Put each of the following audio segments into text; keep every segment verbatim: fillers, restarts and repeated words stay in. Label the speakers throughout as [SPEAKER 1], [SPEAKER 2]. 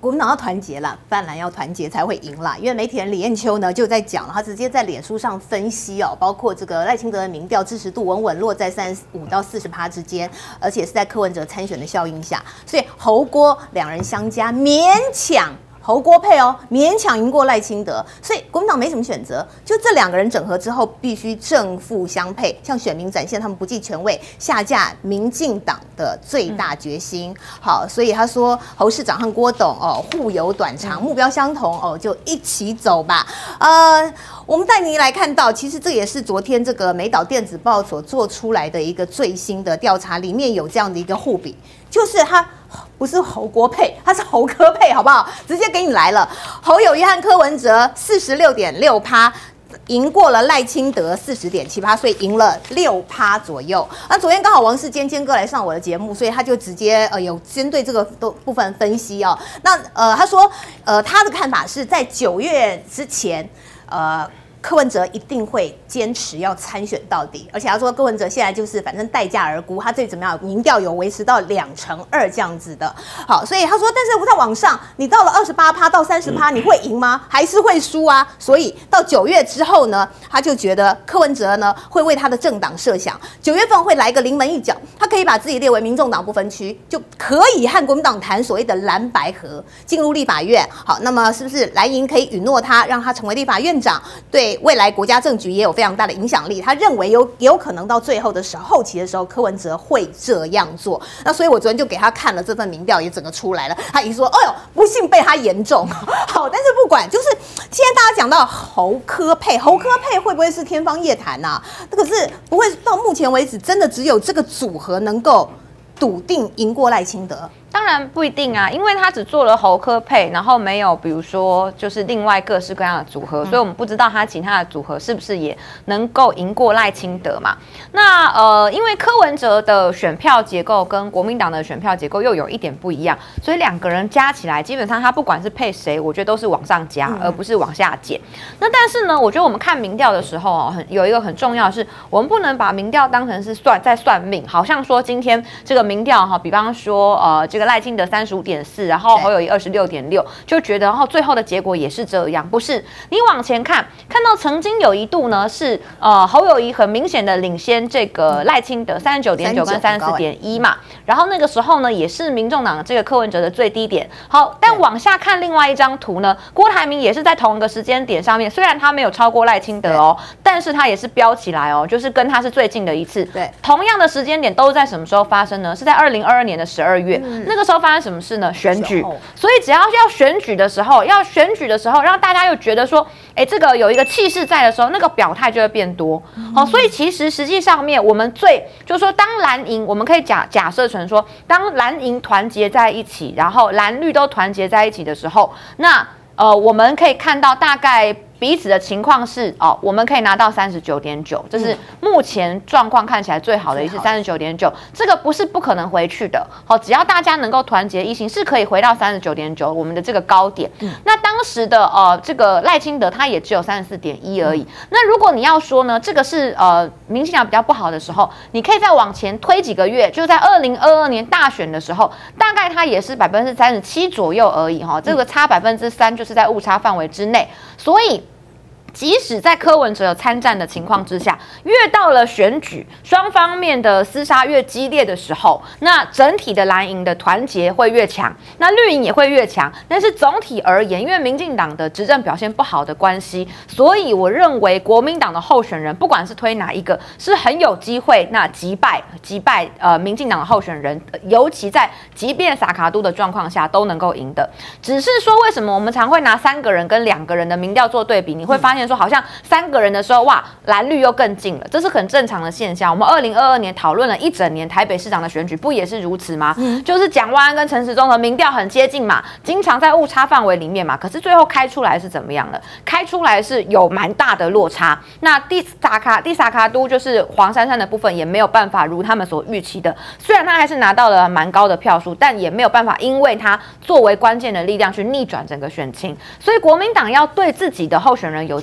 [SPEAKER 1] 国民党要团结啦，泛蓝要团结才会赢啦。因为媒体人李艳秋呢就在讲了，他直接在脸书上分析哦，包括这个赖清德的民调支持度稳稳落在三十五到四十趴之间，而且是在柯文哲参选的效应下，所以侯郭两人相加勉强。侯郭配哦，勉强赢过赖清德，所以国民党没什么选择，就这两个人整合之后，必须正负相配，向选民展现他们不计权位下架民进党的最大决心。嗯、好，所以他说侯市长和郭董哦互有短长，目标相同哦，就一起走吧。呃，我们带您来看到，其实这也是昨天这个美岛电子报所做出来的一个最新的调查，里面有这样的一个互比，就是他。不是侯郭配，他是侯柯配，好不好？直接给你来了。侯友宜和柯文哲四十六点六趴，赢过了赖清德四十点七趴，所以赢了六趴左右。那昨天刚好王世坚坚哥来上我的节目，所以他就直接呃有针对这个部分分析哦。那呃他说呃他的看法是在九月之前呃。柯文哲一定会坚持要参选到底，而且他说柯文哲现在就是反正待价而沽，他最怎么样，民调有维持到两成二这样子的。好，所以他说，但是在网上，你到了二十八趴到三十趴，你会赢吗？还是会输啊？所以到九月之后呢，他就觉得柯文哲呢会为他的政党设想，九月份会来一个临门一脚，他可以把自己列为民众党不分区，就可以和国民党谈所谓的蓝白合，进入立法院。好，那么是不是蓝营可以允诺他，让他成为立法院长？对。未来国家政局也有非常大的影响力，他认为有有可能到最后的时候，后期的时候，柯文哲会这样做。那所以我昨天就给他看了这份民调，也整个出来了。他一说，哎呦，不幸被他言中。好，但是不管，就是现在大家讲到侯柯配，侯柯配会不会是天方夜谭呐？可是不会，到目前为止，真的只有这个组合能够笃定赢过赖清德。
[SPEAKER 2] 当然不一定啊，因为他只做了侯柯配，然后没有比如说就是另外各式各样的组合，嗯、所以我们不知道他其他的组合是不是也能够赢过赖清德嘛。那呃，因为柯文哲的选票结构跟国民党的选票结构又有一点不一样，所以两个人加起来，基本上他不管是配谁，我觉得都是往上加，嗯、而不是往下减。那但是呢，我觉得我们看民调的时候哦，很有一个很重要的是，我们不能把民调当成是算在算命，好像说今天这个民调哈，比方说呃这个。赖清德三十五点四，然后侯友宜二十六点六，就觉得，然后最后的结果也是这样，不是？你往前看，看到曾经有一度呢是呃侯友宜很明显的领先这个赖清德三十九点九跟三十四点一嘛，然后那个时候呢也是民众党这个柯文哲的最低点。好，但往下看另外一张图呢，郭台铭也是在同一个时间点上面，虽然他没有超过赖清德哦，但是他也是飙起来哦，就是跟他是最近的一次。对，同样的时间点都是在什么时候发生呢？是在二零二二年的十二月。嗯那个时候发生什么事呢？选举，所以只要要选举的时候，要选举的时候，让大家又觉得说，哎，这个有一个气势在的时候，那个表态就会变多。好、嗯，所以其实实际上面，我们最就是说，当蓝营，我们可以假假设成说，当蓝营团结在一起，然后蓝绿都团结在一起的时候，那呃，我们可以看到大概。彼此的情况是哦，我们可以拿到三十九点九，这是目前状况看起来最好的一次三十九点九，这个不是不可能回去的。好、哦，只要大家能够团结一心，是可以回到三十九点九我们的这个高点。嗯、那当时的呃这个赖清德他也只有三十四点一而已。嗯、那如果你要说呢，这个是呃民进党比较不好的时候，你可以再往前推几个月，就在二零二二年大选的时候，大概它也是百分之三十七左右而已哈、哦，这个差百分之三就是在误差范围之内，所以。即使在柯文哲有参战的情况之下，越到了选举，双方面的厮杀越激烈的时候，那整体的蓝营的团结会越强，那绿营也会越强。但是总体而言，因为民进党的执政表现不好的关系，所以我认为国民党的候选人，不管是推哪一个，是很有机会那击败击败呃民进党的候选人，尤其在即便撒卡都的状况下都能够赢的。只是说为什么我们常会拿三个人跟两个人的民调做对比，你会发现。说好像三个人的时候，哇，蓝绿又更近了，这是很正常的现象。我们二零二二年讨论了一整年台北市长的选举，不也是如此吗？嗯、就是蒋万安跟陈时中的民调很接近嘛，经常在误差范围里面嘛。可是最后开出来是怎么样的？开出来是有蛮大的落差。那第萨卡第萨卡都就是黄珊珊的部分也没有办法如他们所预期的，虽然他还是拿到了蛮高的票数，但也没有办法，因为他作为关键的力量去逆转整个选情。所以国民党要对自己的候选人有这样。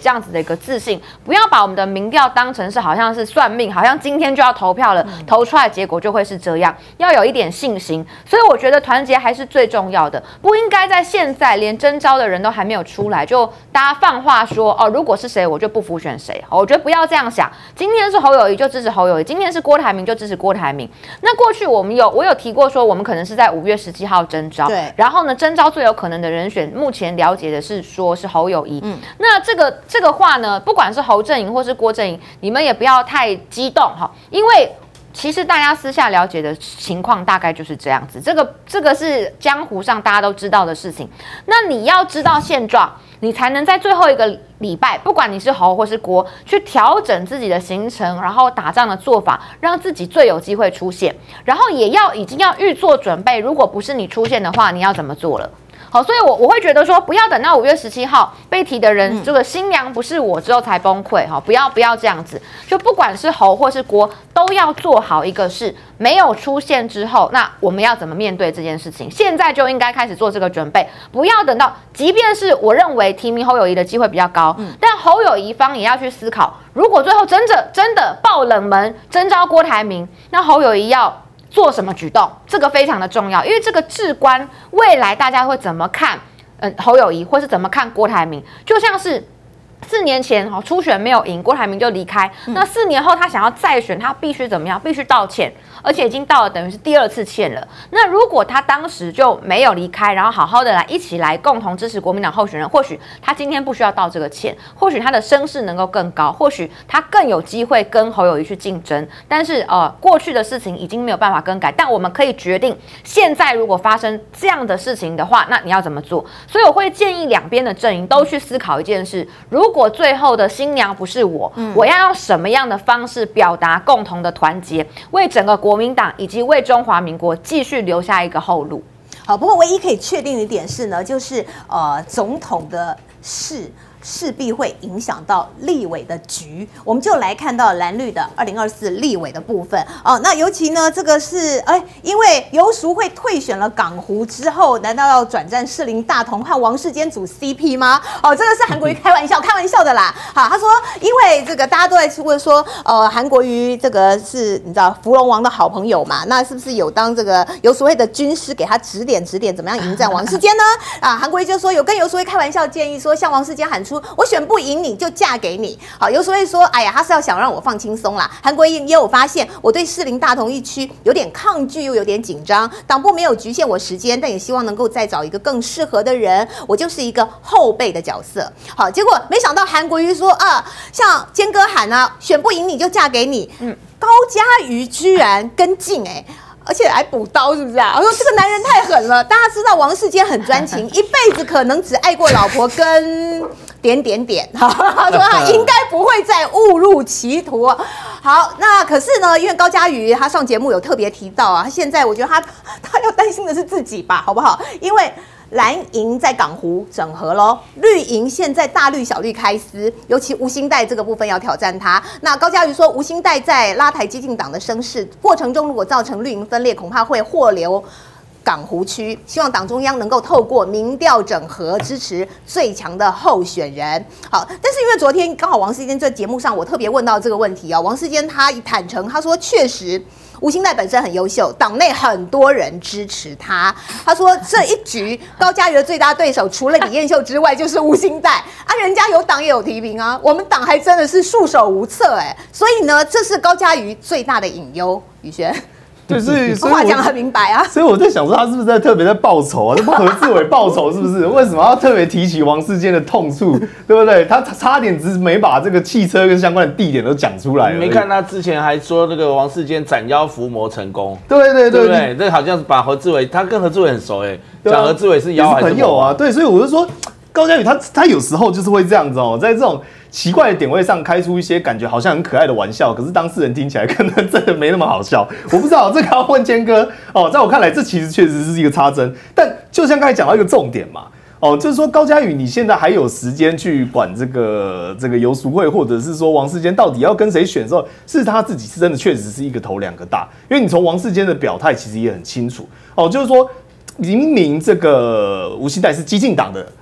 [SPEAKER 2] 样子的一个自信，不要把我们的民调当成是好像是算命，好像今天就要投票了，嗯、投出来的结果就会是这样，要有一点信心。所以我觉得团结还是最重要的，不应该在现在连征召的人都还没有出来，就大家放话说哦，如果是谁我就不辅选谁。我觉得不要这样想，今天是侯友宜就支持侯友宜，今天是郭台铭就支持郭台铭。那过去我们有我有提过说，我们可能是在五月十七号征召，
[SPEAKER 1] 对，
[SPEAKER 2] 然后呢，征召最有可能的人选，目前了解的是说是侯友宜。嗯，那这个这个话呢，不管是侯阵营或是郭阵营，你们也不要太激动哈，因为其实大家私下了解的情况大概就是这样子，这个这个是江湖上大家都知道的事情。那你要知道现状，你才能在最后一个礼拜，不管你是侯或是郭，去调整自己的行程，然后打仗的做法，让自己最有机会出现。然后也要已经要预做准备，如果不是你出现的话，你要怎么做了？好，所以我我会觉得说，不要等到五月十七号被提的人，嗯、这个新娘不是我之后才崩溃哈，不要不要这样子，就不管是侯或是郭，都要做好一个事，没有出现之后，那我们要怎么面对这件事情？现在就应该开始做这个准备，不要等到，即便是我认为提名侯友宜的机会比较高，嗯、但侯友宜方也要去思考，如果最后真的真的爆冷门征召郭台铭，那侯友宜要做什么举动？这个非常的重要，因为这个至关未来大家会怎么看，嗯，侯友宜或是怎么看郭台铭，就像是四年前哈初选没有赢，郭台铭就离开，嗯、那四年后他想要再选，他必须怎么样？必须道歉，而且已经到了等于是第二次歉了。那如果他当时就没有离开，然后好好的来一起来共同支持国民党候选人，或许他今天不需要道这个歉，或许他的声势能够更高，或许他更有机会跟侯友宜去竞争。但是呃，过去的事情已经没有办法更改，但我们可以决定，现在如果发生这样的事情的话，那你要怎么做？所以我会建议两边的阵营都去思考一件事：如果最后的新娘不是我，嗯、我要用什么样的方式表达共同的团结，为整个国民党以及为中华民国继续留下一个后路。
[SPEAKER 1] 好，不过唯一可以确定的一点是呢，就是呃，总统的事势必会影响到立委的局，我们就来看到蓝绿的二零二四立委的部分哦。那尤其呢，这个是哎，因为游淑慧退选了港湖之后，难道要转战士林大同和王世坚组 C P 吗？哦，这个是韩国瑜开玩笑，开玩笑的啦。好，他说，因为这个大家都在问说，呃，韩国瑜这个是你知道芙蓉王的好朋友嘛？那是不是有当这个游淑慧的军师给他指点指点，怎么样迎战王世坚呢？啊，韩国瑜就说有跟游淑慧开玩笑建议说，向王世坚喊出。我选不赢你就嫁给你，好，游淑慧说，哎呀，他是要想让我放轻松啦。韩国瑜也有发现，我对士林大同一区有点抗拒，又有点紧张。党部没有局限我时间，但也希望能够再找一个更适合的人，我就是一个后备的角色。好，结果没想到韩国瑜说啊，像坚哥喊啊，选不赢你就嫁给你。嗯，高嘉瑜居然跟进哎、欸。而且还补刀，是不是啊？我说这个男人太狠了。大家知道王世坚很专情，一辈子可能只爱过老婆跟点点点。他说他应该不会再误入歧途。好，那可是呢，因为高嘉瑜他上节目有特别提到啊，他现在我觉得他他要担心的是自己吧，好不好？因为蓝营在港湖整合咯，绿营现在大绿小绿开撕，尤其吴欣岱这个部分要挑战他。那高嘉瑜说，吴欣岱在拉抬基进党的声势过程中，如果造成绿营分裂，恐怕会祸留港湖区，希望党中央能够透过民调整合支持最强的候选人。好，但是因为昨天刚好王世坚这节目上，我特别问到这个问题啊，王世坚他坦诚，他说确实。吴欣岱本身很优秀，党内很多人支持他。他说这一局高嘉瑜的最大对手除了李彦秀之外，就是吴欣岱啊，人家有党也有提名啊，我们党还真的是束手无策哎、欸。所以呢，这是高嘉瑜最大的隐忧。宇轩。
[SPEAKER 3] 对，所以
[SPEAKER 1] 话讲很明白啊。
[SPEAKER 3] 所以我在想说，他是不是在特别在报仇啊？这不何志伟报仇是不是？为什么要特别提起王世坚的痛处，对不对？他差点只没把这个汽车跟相关的地点都讲出来。
[SPEAKER 4] 你没看他之前还说那个王世坚斩妖伏魔成功？
[SPEAKER 3] 对对对
[SPEAKER 4] 对不对？这好像是把何志伟，他跟何志伟很熟哎、欸，讲何志伟是妖还是
[SPEAKER 3] 朋友啊？对，所以我就说。高嘉瑜他他有时候就是会这样子哦，在这种奇怪的点位上开出一些感觉好像很可爱的玩笑，可是当事人听起来可能真的没那么好笑。我不知道这个要问坚哥哦，在我看来这其实确实是一个插针，但就像刚才讲到一个重点嘛，哦，就是说高嘉瑜你现在还有时间去管这个这个游淑慧，或者是说王世坚到底要跟谁选的时候，是他自己是真的确实是一个头两个大，因为你从王世坚的表态其实也很清楚哦，就是说明明这个吴欣岱是基进党的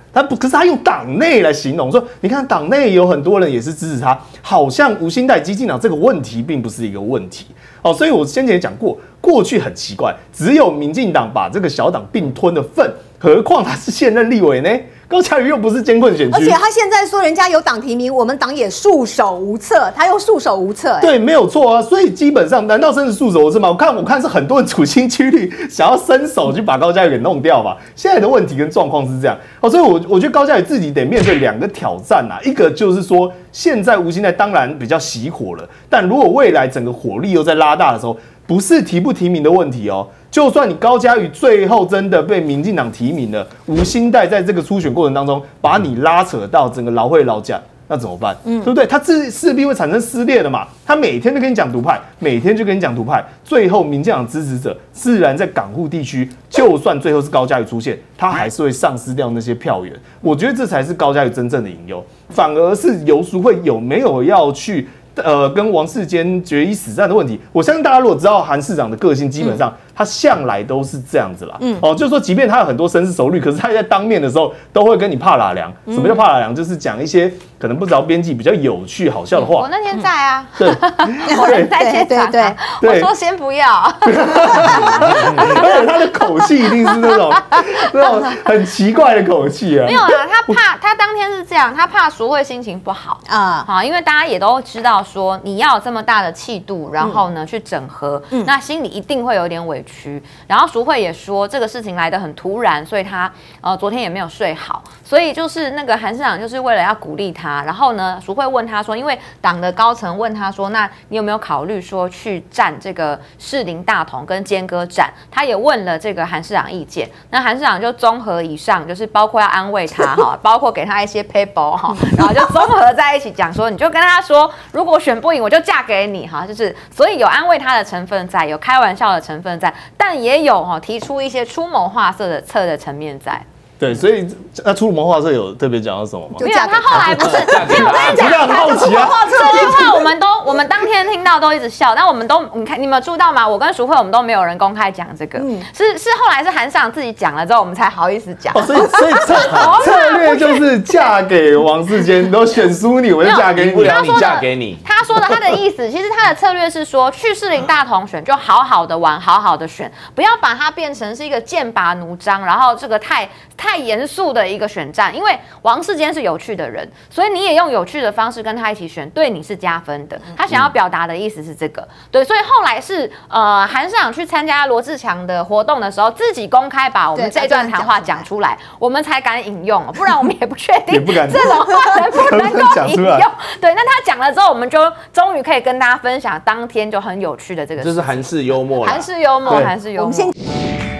[SPEAKER 3] 他不，可是他用党内来形容，说你看党内有很多人也是支持他，好像吴欣岱基进党这个问题并不是一个问题哦。所以我先前也讲过，过去很奇怪，只有民进党把这个小党并吞的份，何况他是现任立委呢？高嘉瑜又不是艰困选区，
[SPEAKER 1] 而且他现在说人家有党提名，我们党也束手无策，他又束手无策、欸。
[SPEAKER 3] 对，没有错啊。所以基本上，难道真是束手无策吗？我看，我看是很多人处心积虑想要伸手去把高嘉瑜给弄掉吧。现在的问题跟状况是这样哦，所以我我觉得高嘉瑜自己得面对两个挑战啊，一个就是说，现在吴欣岱当然比较熄火了，但如果未来整个火力又在拉大的时候，不是提不提名的问题哦。就算你高嘉瑜最后真的被民进党提名了，吴欣岱在这个初选过程当中把你拉扯到整个劳会劳驾，那怎么办？嗯，对不对？他势势必会产生撕裂的嘛。他每天就跟你讲独派，每天就跟你讲独派，最后民进党支持者自然在港户地区，就算最后是高嘉瑜出现，他还是会丧失掉那些票源。我觉得这才是高嘉瑜真正的隐忧，反而是游淑慧有没有要去。呃，跟王世坚决一死战的问题，我相信大家如果知道韩市长的个性，基本上他向来都是这样子啦。嗯，哦，就是说，即便他有很多深思熟虑，可是他在当面的时候都会跟你怕拉凉。什么叫怕拉凉？就是讲一些可能不着边际、比较有趣、好笑的话。
[SPEAKER 2] 我那天在啊，
[SPEAKER 3] 对，
[SPEAKER 2] 我人在现场、啊，我说先不要。
[SPEAKER 3] 而且他的口气一定是那种那种很奇怪的口气啊。
[SPEAKER 2] 没有啦，他怕他当天是这样，他怕淑慧心情不好啊，好，因为大家也都知道。说你要有这么大的气度，然后呢、嗯、去整合、嗯，那心里一定会有点委屈。然后淑慧也说这个事情来得很突然，所以他呃昨天也没有睡好，所以就是那个韩市长就是为了要鼓励他，然后呢淑慧问他说，因为党的高层问他说，那你有没有考虑说去站这个士林大同跟坚哥站？他也问了这个韩市长意见，那韩市长就综合以上，就是包括要安慰他哈，包括给他一些 paper 哈，然后就综合在一起讲说，你就跟他说，如果选不赢我就嫁给你哈，就是所以有安慰他的成分在，有开玩笑的成分在，但也有哈提出一些出谋划策的策的层面在。
[SPEAKER 3] 对，所以那出谋划策有特别讲到什么吗？
[SPEAKER 2] 没有，他后来不是，没有，我跟你讲，
[SPEAKER 3] 很好奇啊。
[SPEAKER 2] 这句话我们都，我们当天听到都一直笑，但我们都，你看，你们有注意到吗？我跟淑慧我们都没有人公开讲这个，嗯、是是后来是韩市长自己讲了之后，我们才好意思讲。
[SPEAKER 3] 哦、所以所以策策略就是嫁给王世坚，都选输你，我就嫁给你，
[SPEAKER 4] 不了你嫁给你。
[SPEAKER 2] 他说的他的意思，其实他的策略是说，去士林大同选就好好的玩，好好的选，不要把它变成是一个剑拔弩张，然后这个太太严肃的一个选战。因为王世坚是有趣的人，所以你也用有趣的方式跟他一起选，对你是加分的。他想要表达的意思是这个，对，所以后来是呃韩市长去参加罗志强的活动的时候，自己公开把我们这段谈话讲出来，我们才敢引用，不然我们也不确定这种话能不能够引用。对，那他讲了之后，我们就终于可以跟大家分享当天就很有趣的这个事情，
[SPEAKER 4] 就是韩式幽默，
[SPEAKER 2] 韩式幽默，韩式幽默。